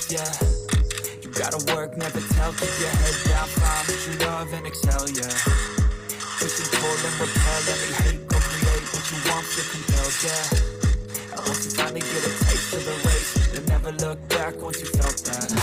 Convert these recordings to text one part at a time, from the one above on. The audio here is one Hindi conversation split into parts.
yeah. You gotta work, never tell, keep your head down, find what you love and excel, yeah. Push and pull and repel any hate, go create what you want, feel compelled, yeah. And once you finally get a taste of the race, you'll never look back once you felt that.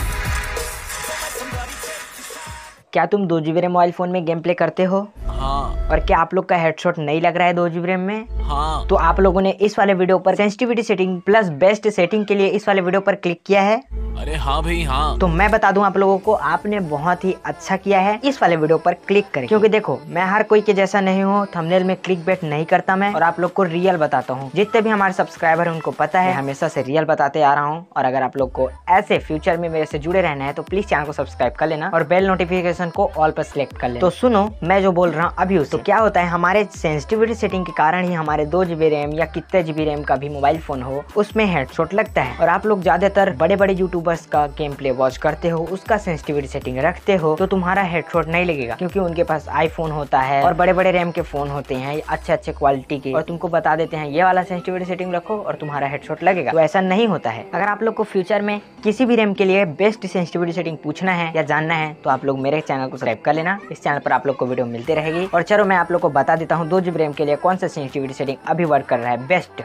क्या तुम 2 GB रैम मोबाइल फ़ोन में गेम प्ले करते हो? हाँ। और क्या आप लोग का हेडशॉट नहीं लग रहा है 2 GB रैम में? हाँ। तो आप लोगों ने इस वाले वीडियो पर sensitivity setting plus best setting के लिए इस वाले वीडियो पर क्लिक किया है? अरे हाँ भाई हाँ। तो मैं बता दूं आप लोगों को, आपने बहुत ही अच्छा किया है इस वाले वीडियो पर क्लिक करें, क्योंकि देखो मैं हर कोई के जैसा नहीं हूँ, थंबनेल में क्लिक बेट नहीं करता मैं, और आप लोग को रियल बताता हूँ। जितने भी हमारे सब्सक्राइबर हैं उनको पता है हमेशा से रियल बताते आ रहा हूँ। और अगर आप लोग को ऐसे फ्यूचर में मेरे से जुड़े रहना है तो प्लीज चैनल को सब्सक्राइब कर लेना और बेल नोटिफिकेशन को ऑल पर सिलेक्ट कर लेना। तो सुनो मैं जो बोल रहा हूँ अभी उसे। तो क्या होता है, हमारे सेंसिटिविटी सेटिंग के कारण ही हमारे 2 GB रैम या कितने GB रैम का भी मोबाइल फोन हो उसमें हेडशॉट लगता है। और आप लोग ज्यादातर बड़े बड़े यूट्यूबर्स का गेम प्ले वॉच करते हो, उसका सेंसिटिविटी सेटिंग रखते हो, तो तुम्हारा हेडशॉट नहीं लगेगा, क्योंकि उनके पास आईफोन होता है और बड़े बड़े रैम के फोन होते हैं अच्छे क्वालिटी के, और तुमको बता देते हैं ये वाला सेंसिटिविटी सेटिंग रखो और तुम्हारा हेडशॉट लगेगा। तो ऐसा नहीं होता है। अगर आप लोग को फ्यूचर में किसी भी रैम के लिए बेस्ट सेंसिटिविटी सेटिंग पूछना है या जानना है तो आप लोग मेरे चैनल को सब्सक्राइब कर लेना। इस चैनल पर आप लोग को वीडियो मिलती रहेगी। और चलो मैं आप लोग को बता देता हूँ 2 GB रैम के लिए कौन सा सेंसिटिविटी सेटिंग अभी वर्क कर रहा है बेस्ट।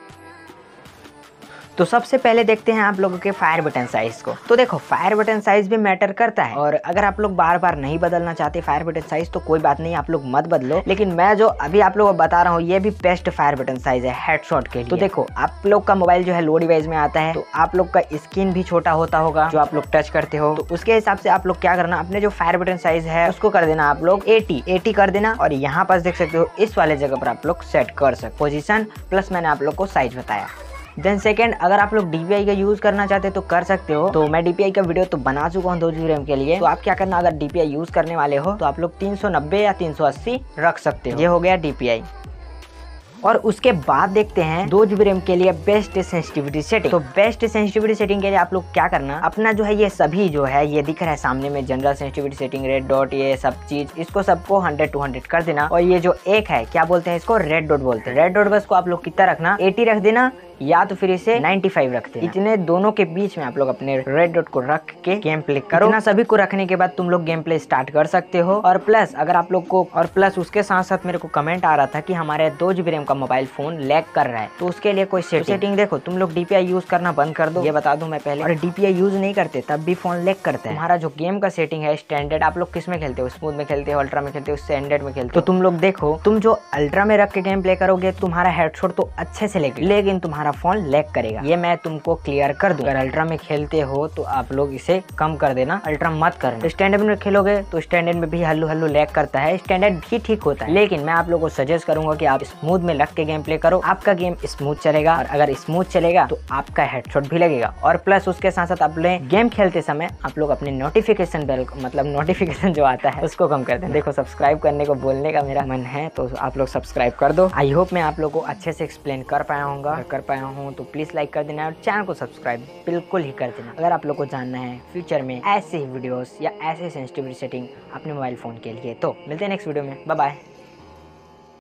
तो सबसे पहले देखते हैं आप लोगों के फायर बटन साइज को। तो देखो फायर बटन साइज भी मैटर करता है, और अगर आप लोग बार बार नहीं बदलना चाहते फायर बटन साइज तो कोई बात नहीं, आप लोग मत बदलो। लेकिन मैं जो अभी आप लोगों को बता रहा हूँ ये भी बेस्ट फायर बटन साइज है हेडशॉट के लिए। तो देखो आप लोग का मोबाइल जो है लो डिवाइस में आता है, तो आप लोग का स्क्रीन भी छोटा होता होगा जो आप लोग टच करते हो, तो उसके हिसाब से आप लोग क्या करना, अपने जो फायर बटन साइज है उसको कर देना आप लोग 80 कर देना। और यहाँ पास देख सकते हो इस वाले जगह पर आप लोग सेट कर सकते पोजीशन प्लस मैंने आप लोग को साइज बताया। देन सेकेंड, अगर आप लोग DPI का यूज करना चाहते तो कर सकते हो। तो मैं DPI का वीडियो तो बना चुका हूँ 2 GB रैम के लिए। तो आप क्या करना, अगर DPI यूज करने वाले हो तो आप लोग 390 या 380 रख सकते हो। ये हो गया DPI। और उसके बाद देखते हैं 2 GB रैम के लिए बेस्ट सेंसिटिविटी सेटिंग। तो बेस्ट सेंसिटिविटी सेटिंग के लिए आप लोग क्या करना, अपना जो है ये सभी जो है ये दिख रहा है सामने में, general sensitivity setting, red dot, ये सब चीज, इसको सबको 100 to 100 कर देना। और ये जो एक है क्या बोलते हैं इसको, रेड डॉट बोलते हैं। रेड डॉट बस को आप लोग कितना रखना, 80 रख देना या तो फिर इसे 95 रख देना। इतने दोनों के बीच में आप लोग अपने रेड डॉट को रख के गेम प्ले करो। इतना सभी को रखने के बाद तुम लोग गेम प्ले स्टार्ट कर सकते हो। और प्लस अगर आप लोग को, और प्लस उसके साथ साथ मेरे को कमेंट आ रहा था कि हमारे 2 GB रैम का मोबाइल फोन लैग कर रहा है, तो उसके लिए कोई सेटिंग देखो, तुम लोग DPI यूज करना बंद कर दो, ये बता दूं मैं पहले। और DPI यूज नहीं करते तब भी फोन लैग करता है। तुम्हारा जो गेम का सेटिंग है स्टैंडर्ड, आप लोग किस में खेलते हो, स्मूथ में खेलते हो, अल्ट्रा में खेलते हो, स्टैंडर्ड में खेलते हो, तो तुम लोग देखो तुम जो अल्ट्रा में रख के गेम प्ले करोगे तुम्हारा हेडशॉट तो अच्छे से लेगा, लेकिन तुम्हारा फोन लैग करेगा। ये मैं तुमको क्लियर कर दूं। अगर अल्ट्रा में खेलते हो तो आप लोग इसे कम कर देना, अल्ट्रा मत करना। स्टैंडर्ड में खेलोगे तो स्टैंडर्ड में भी हल्लू लैग करता है, स्टैंडर्ड भी ठीक होता है, लेकिन मैं आप लोगों को सजेस्ट करूंगा कि आप स्मूथ में लग के गेम प्ले करो, आपका गेम स्मूथ चलेगा। और अगर स्मूथ चलेगा तो आपका हेडशॉट भी लगेगा। और प्लस उसके साथ साथ अपने गेम खेलते समय आप लोग अपने नोटिफिकेशन बेल, मतलब नोटिफिकेशन जो आता है उसको कम कर दें। देखो सब्सक्राइब करने को बोलने का मेरा मन है तो आप लोग सब्सक्राइब कर दो। आई होप मैं आप लोग को अच्छे से एक्सप्लेन कर पाया हूँ। तो प्लीज लाइक कर देना और चैनल को सब्सक्राइब बिल्कुल ही कर देना। अगर आप लोग को जानना है फ्यूचर में ऐसे ही वीडियोस या ऐसे सेंसिटिविटी सेटिंग अपने मोबाइल फोन के लिए। तो मिलते हैं नेक्स्ट वीडियो में, बाय बाय।